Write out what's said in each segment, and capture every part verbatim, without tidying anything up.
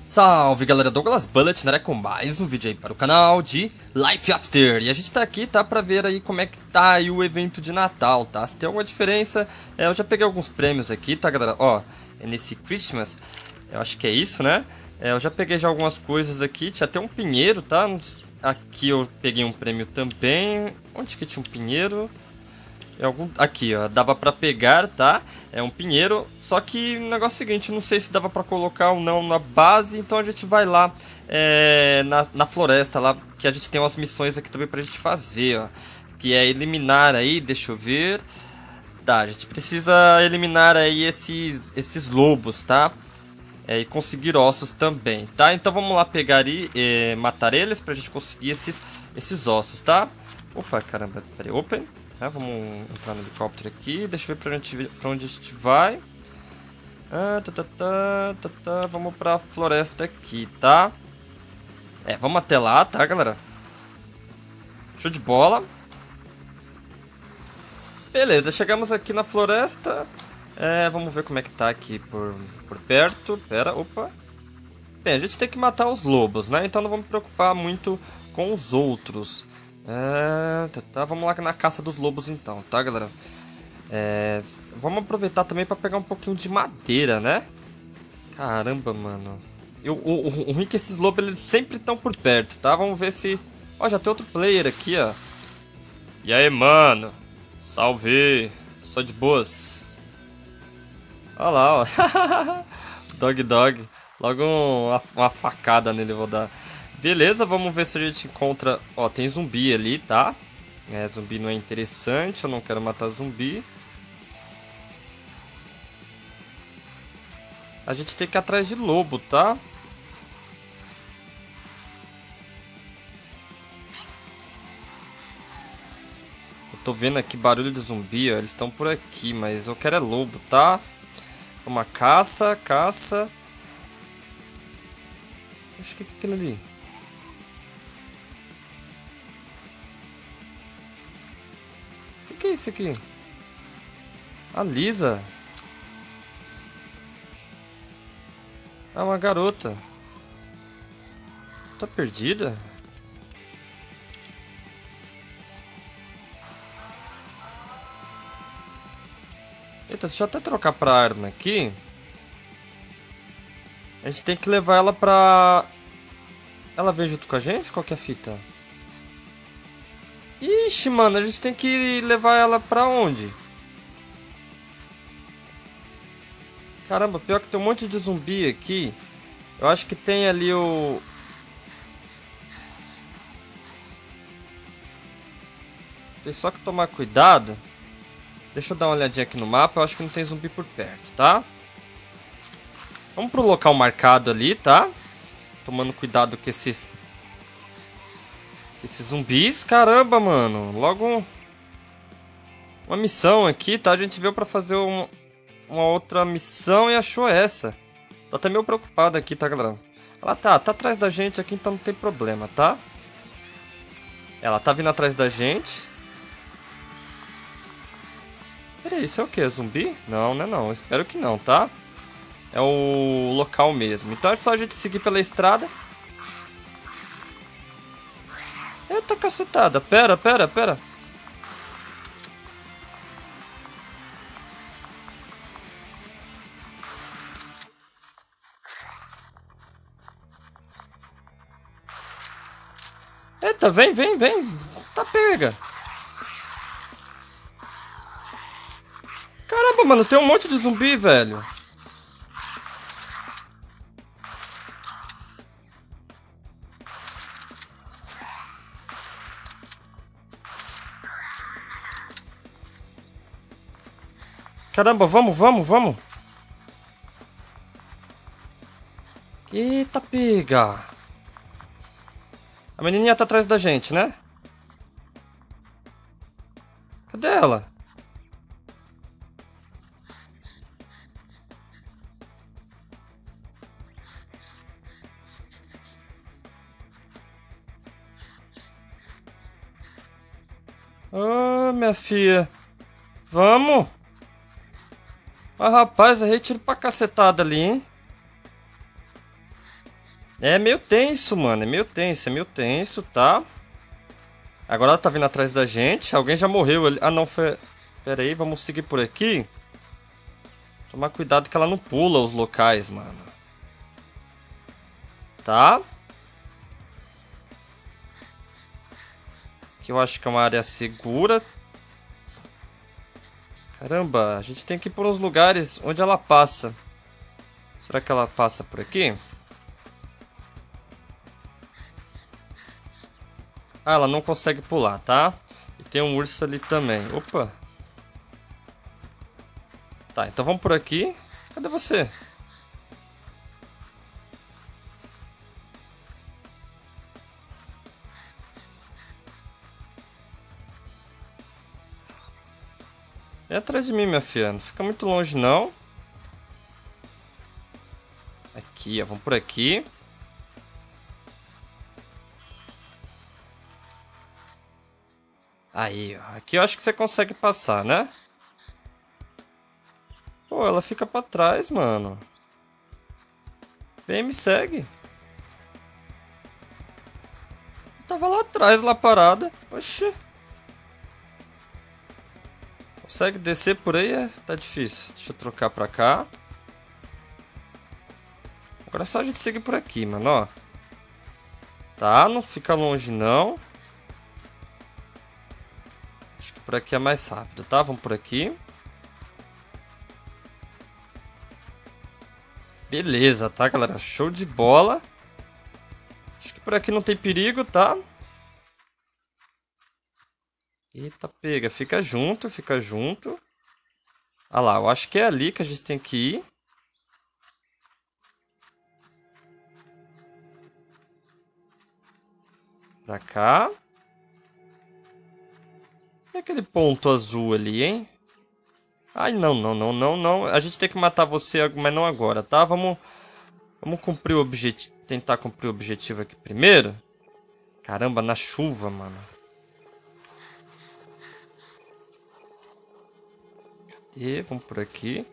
Salve galera, Douglas Bullet, né, com mais um vídeo aí para o canal de Life After. E a gente tá aqui, tá, pra ver aí como é que tá aí o evento de Natal, tá? Se tem alguma diferença, é, eu já peguei alguns prêmios aqui, tá galera? Ó, é nesse Christmas, eu acho que é isso, né? É, eu já peguei já algumas coisas aqui, tinha até um pinheiro, tá? Aqui eu peguei um prêmio também. Onde que tinha um pinheiro? É algum... Aqui, ó, dava pra pegar, tá? É um pinheiro, só que o negócio é o seguinte, não sei se dava pra colocar ou não na base, então a gente vai lá é, na, na floresta lá, que a gente tem umas missões aqui também pra gente fazer, ó. Que é eliminar aí, deixa eu ver... Tá, a gente precisa eliminar aí esses, esses lobos, tá? É, e conseguir ossos também, tá? Então vamos lá pegar e é, matar eles pra gente conseguir esses, esses ossos, tá? Opa, caramba, peraí, open... É, vamos entrar no helicóptero aqui. Deixa eu ver pra, gente, pra onde a gente vai. Ah, tá, tá, tá, tá, tá. Vamos pra floresta aqui, tá? É, vamos até lá, tá, galera? Show de bola. Beleza, chegamos aqui na floresta. É, vamos ver como é que tá aqui por, por perto. Pera, opa. Bem, a gente tem que matar os lobos, né? Então não vamos me preocupar muito com os outros. É, tá, tá, vamos lá na caça dos lobos então, tá galera? É, vamos aproveitar também pra pegar um pouquinho de madeira, né? Caramba, mano. Eu, o, o, o ruim é que esses lobos eles sempre estão por perto, tá? Vamos ver se... Ó, já tem outro player aqui, ó. E aí, mano? Salve! Só de boas. Olha lá, ó. Dog Dog. Logo uma, uma facada nele eu vou dar. Beleza, vamos ver se a gente encontra... Ó, tem zumbi ali, tá? É, zumbi não é interessante, eu não quero matar zumbi. A gente tem que ir atrás de lobo, tá? Eu tô vendo aqui barulho de zumbi, ó. Eles estão por aqui, mas eu quero é lobo, tá? Uma caça, caça... Acho que é aquilo ali. O que é isso aqui? A Lisa? Ah, uma garota. Tá perdida? Eita, deixa eu até trocar pra arma aqui. A gente tem que levar ela pra... Ela vem junto com a gente? Qual que é a fita? Ixi, mano, a gente tem que levar ela pra onde? Caramba, pior que tem um monte de zumbi aqui. Eu acho que tem ali o... Tem só que tomar cuidado. Deixa eu dar uma olhadinha aqui no mapa. Eu acho que não tem zumbi por perto, tá? Vamos pro local marcado ali, tá? Tomando cuidado com esses... Esses zumbis, caramba, mano. Logo uma missão aqui, tá? A gente veio pra fazer um, uma outra missão e achou essa. Tô até meio preocupado aqui, tá, galera? Ela tá, tá atrás da gente aqui, então não tem problema, tá? Ela tá vindo atrás da gente. Peraí, isso é o que? Zumbi? Não, não é não. Espero que não, tá? É o local mesmo. Então é só a gente seguir pela estrada. Eita cacetada, pera, pera, pera. Eita, vem, vem, vem. Tá pega. Caramba, mano, tem um monte de zumbi, velho. Caramba, vamos, vamos, vamos. Eita, pega. A menininha tá atrás da gente, né? Cadê ela? Ah, minha filha. Vamos. Ah, rapaz, eu retiro pra cacetada ali, hein? É meio tenso, mano. É meio tenso, é meio tenso, tá? Agora ela tá vindo atrás da gente. Alguém já morreu ali. Ah, não, foi... Pera aí, vamos seguir por aqui. Tomar cuidado que ela não pula os locais, mano. Tá? Aqui eu acho que é uma área segura. Caramba, a gente tem que ir por uns lugares onde ela passa. Será que ela passa por aqui? Ah, ela não consegue pular, tá? E tem um urso ali também. Opa. Tá, então vamos por aqui. Cadê você? É atrás de mim, minha filha. Não fica muito longe, não. Aqui, ó. Vamos por aqui. Aí, ó. Aqui eu acho que você consegue passar, né? Pô, ela fica pra trás, mano. Vem, me segue. Tava lá atrás, lá parada. Oxi. Consegue descer por aí? É, tá difícil. Deixa eu trocar pra cá. Agora é só a gente seguir por aqui, mano, ó. Tá, não fica longe, não. Acho que por aqui é mais rápido, tá? Vamos por aqui. Beleza, tá, galera? Show de bola. Acho que por aqui não tem perigo, tá? Eita, pega. Fica junto, fica junto. Ah lá, eu acho que é ali que a gente tem que ir. Pra cá. E aquele ponto azul ali, hein? Ai, não, não, não, não, não. A gente tem que matar você, mas não agora, tá? Vamos, vamos cumprir o objetivo. Tentar cumprir o objetivo aqui primeiro. Caramba, na chuva, mano. Cadê? Vamos por aqui.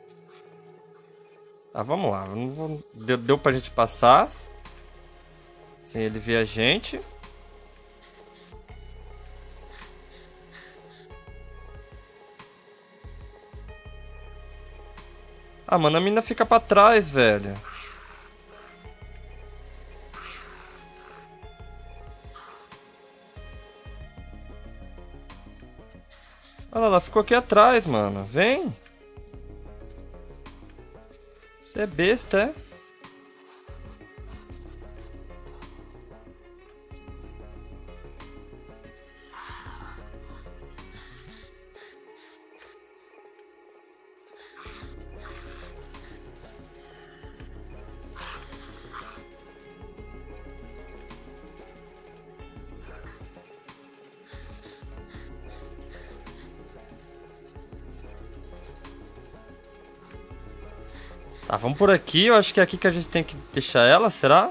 Ah, vamos lá. Não vou... deu, deu pra gente passar. Sem ele ver a gente. Ah, mano, a mina fica pra trás, velho. Olha lá, ela ficou aqui atrás, mano. Vem. Você é besta, é? Tá, vamos por aqui. Eu acho que é aqui que a gente tem que deixar ela, será?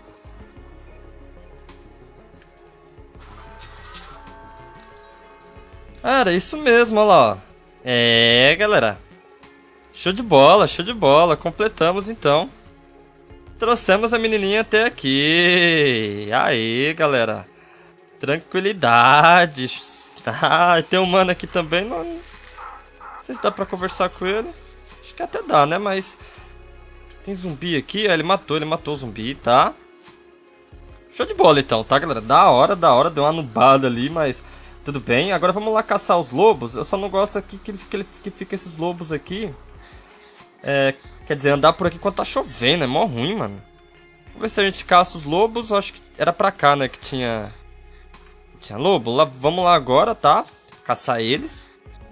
Ah, era isso mesmo, olha lá. Ó. É, galera. Show de bola, show de bola. Completamos, então. Trouxemos a menininha até aqui. Aí, galera. Tranquilidade. Ah, tem um mano aqui também. Não, não sei se dá pra conversar com ele. Acho que até dá, né? Mas... tem zumbi aqui. É, ele matou, ele matou o zumbi, tá? Show de bola, então, tá, galera? Da hora, da hora. Deu uma nubada ali, mas... tudo bem. Agora vamos lá caçar os lobos. Eu só não gosto aqui que, ele, que, ele, que fica esses lobos aqui. É... quer dizer, andar por aqui quando tá chovendo. É mó ruim, mano. Vamos ver se a gente caça os lobos. Eu acho que era pra cá, né? Que tinha... tinha lobo. Lá, vamos lá agora, tá? Caçar eles.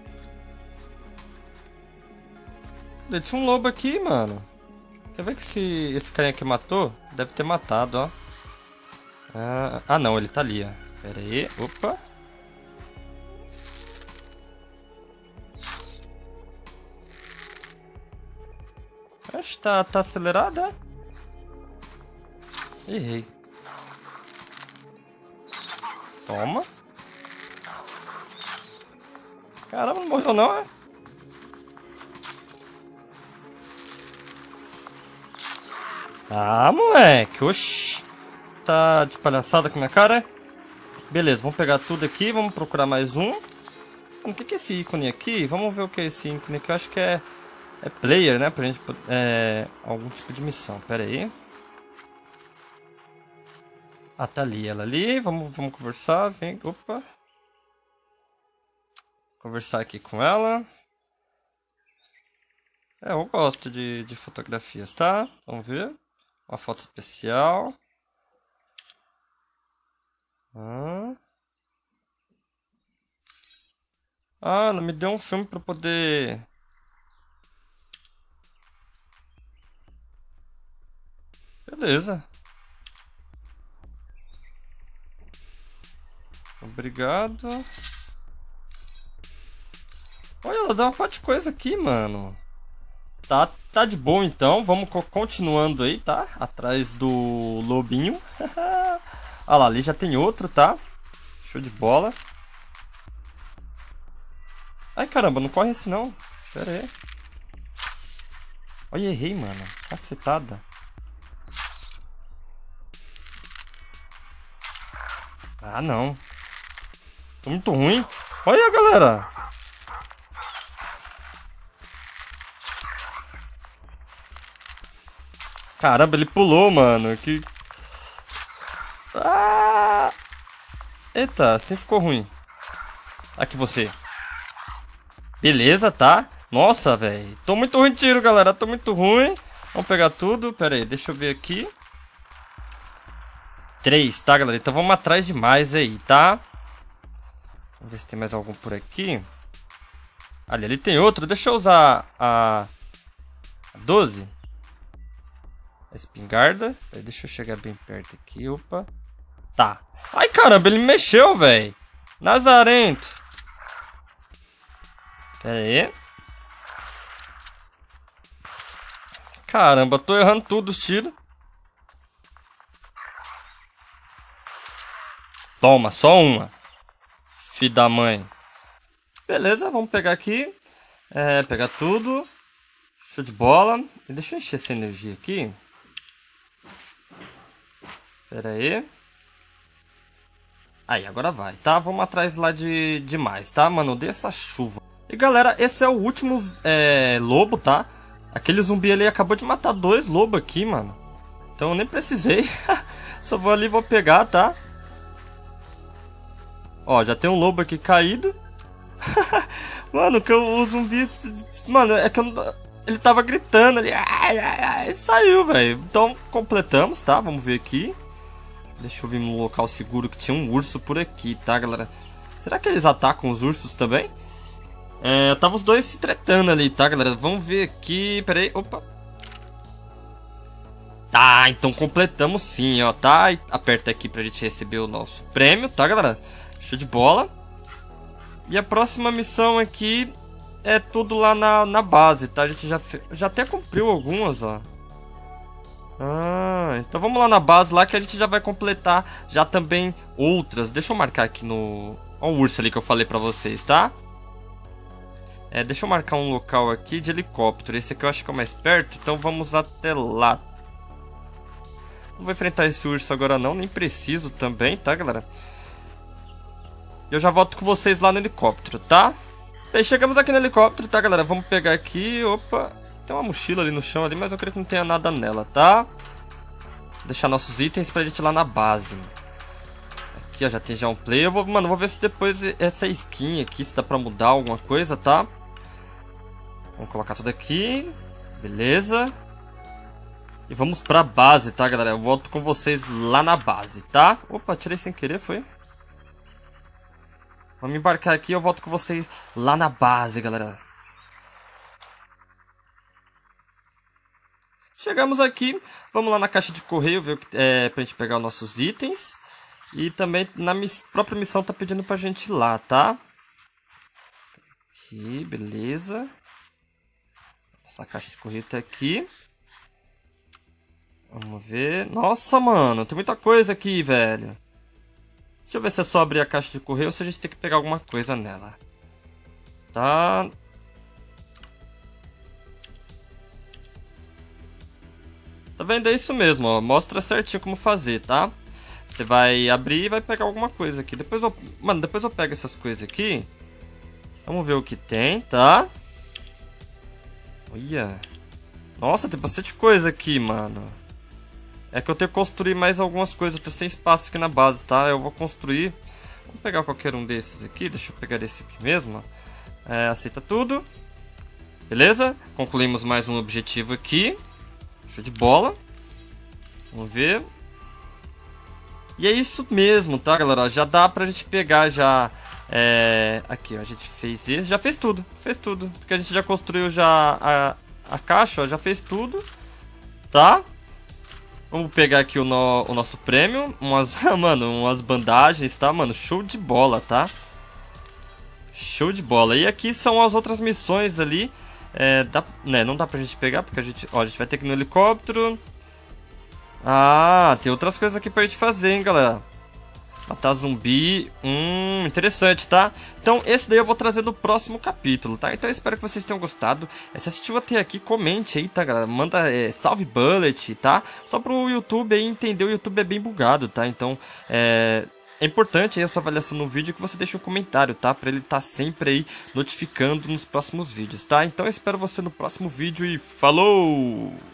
Cadê? Tinha um lobo aqui, mano. Quer ver que esse, esse carinha que matou? Deve ter matado, ó. Ah, ah não. Ele tá ali, ó. Pera aí. Opa. Acho que tá, tá acelerada. Errei. Toma. Caramba, não morreu não, é? Ah, moleque. Oxi. Tá de palhaçada com a minha cara? Beleza, vamos pegar tudo aqui. Vamos procurar mais um. O que que é esse ícone aqui? Vamos ver o que é esse ícone aqui. Eu acho que é, é player, né? Pra gente... É, algum tipo de missão. Pera aí. Ah, tá ali. Ela ali. Vamos, vamos conversar. Vem. Opa. Conversar aqui com ela. É, eu gosto de, de fotografias, tá? Vamos ver. Uma foto especial. Ah. Ah, ela me deu um filme pra poder... Beleza. Obrigado. Olha, ela dá uma parte de coisa aqui, mano. Tá, tá de boa então. Vamos co continuando aí, tá? Atrás do lobinho. Olha lá, ali já tem outro, tá? Show de bola. Ai, caramba, não corre assim não. Pera aí. Olha, errei, mano. Cacetada. Ah, não. Tô muito ruim. Olha, galera. Caramba, ele pulou, mano. Que... Ah! Eita, assim ficou ruim. Aqui você. Beleza, tá? Nossa, velho. Tô muito ruim de tiro, galera. Tô muito ruim. Vamos pegar tudo. Pera aí, deixa eu ver aqui. Três, tá, galera? Então vamos atrás de mais aí, tá? Vamos ver se tem mais algum por aqui. Ali, ali tem outro. Deixa eu usar a... a doze. A espingarda. Aí, deixa eu chegar bem perto aqui. Opa. Tá. Ai, caramba, ele mexeu, velho. Nazarento. Pera aí. Caramba, tô errando tudo os tiros. Toma, só uma. Filho da mãe. Beleza, vamos pegar aqui. É, pegar tudo. Show de bola. E deixa eu encher essa energia aqui. Pera aí. Aí, agora vai, tá? Vamos atrás lá de, de mais, tá, mano? Odeio essa chuva. E, galera, esse é o último é, lobo, tá? Aquele zumbi ali acabou de matar dois lobos aqui, mano. Então eu nem precisei. Só vou ali e vou pegar, tá? Ó, já tem um lobo aqui caído. Mano, que o zumbi... Mano, é que eu... ele tava gritando ali. Ai, ai, ai, saiu, velho. Então, completamos, tá? Vamos ver aqui. Deixa eu vir num local seguro que tinha um urso por aqui, tá, galera? Será que eles atacam os ursos também? É, tava os dois se tretando ali, tá, galera? Vamos ver aqui. Pera aí, opa. Tá, então completamos sim, ó, tá? Aperta aqui pra gente receber o nosso prêmio, tá, galera? Show de bola. E a próxima missão aqui é tudo lá na, na base, tá? A gente já, já até cumpriu algumas, ó. Ah, então vamos lá na base lá que a gente já vai completar já também outras. Deixa eu marcar aqui no... Olha o urso ali que eu falei pra vocês, tá? É, deixa eu marcar um local aqui de helicóptero. Esse aqui eu acho que é o mais perto, então vamos até lá. Não vou enfrentar esse urso agora não, nem preciso também, tá, galera? Eu já volto com vocês lá no helicóptero, tá? Bem, chegamos aqui no helicóptero, tá, galera? Vamos pegar aqui, opa. Tem uma mochila ali no chão ali, mas eu creio que não tenha nada nela, tá? Deixar nossos itens pra gente ir lá na base. Aqui, ó, já tem já um player. Eu vou, mano, vou ver se depois essa skin aqui, se dá pra mudar alguma coisa, tá? Vamos colocar tudo aqui. Beleza. E vamos pra base, tá, galera? Eu volto com vocês lá na base, tá? Opa, tirei sem querer, foi? Vamos embarcar aqui e eu volto com vocês lá na base, galera. Chegamos aqui, vamos lá na caixa de correio ver o que é pra gente pegar os nossos itens. E também na miss, própria missão tá pedindo pra gente ir lá, tá? Aqui, beleza. Essa caixa de correio tá aqui. Vamos ver. Nossa, mano, tem muita coisa aqui, velho. Deixa eu ver se é só abrir a caixa de correio ou se a gente tem que pegar alguma coisa nela. Tá. Tá vendo? É isso mesmo, ó. Mostra certinho como fazer, tá? Você vai abrir e vai pegar alguma coisa aqui. Depois eu... Mano, depois eu pego essas coisas aqui. Vamos ver o que tem, tá? Olha. Nossa, tem bastante coisa aqui, mano. É que eu tenho que construir mais algumas coisas. Eu tô sem espaço aqui na base, tá? Eu vou construir. Vamos pegar qualquer um desses aqui. Deixa eu pegar esse aqui mesmo. É, aceita tudo. Beleza? Concluímos mais um objetivo aqui. Show de bola. Vamos ver. E é isso mesmo, tá, galera? Já dá pra gente pegar já... É... Aqui, ó. A gente fez esse. Já fez tudo. Fez tudo. Porque a gente já construiu já a, a caixa, ó. Já fez tudo. Tá? Vamos pegar aqui o, no, o nosso prêmio. Umas, mano, umas bandagens, tá, mano? Show de bola, tá? Show de bola. E aqui são as outras missões ali. É, dá, né, não dá pra gente pegar, porque a gente, ó, a gente vai ter que ir no helicóptero. Ah, tem outras coisas aqui pra gente fazer, hein, galera. Matar zumbi. Hum, interessante, tá? Então, esse daí eu vou trazer no próximo capítulo, tá? Então, eu espero que vocês tenham gostado. Se assistiu até aqui, comente aí, tá, galera? Manda é, salve bullet, tá? Só pro YouTube aí entender, o YouTube é bem bugado, tá? Então, é... É importante aí a sua avaliação no vídeo, que você deixe um comentário, tá? Pra ele estar sempre aí notificando nos próximos vídeos, tá? Então eu espero você no próximo vídeo e falou!